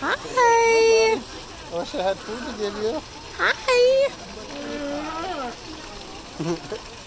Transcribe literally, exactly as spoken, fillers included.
Hi. I wish I had food to give you. Hi.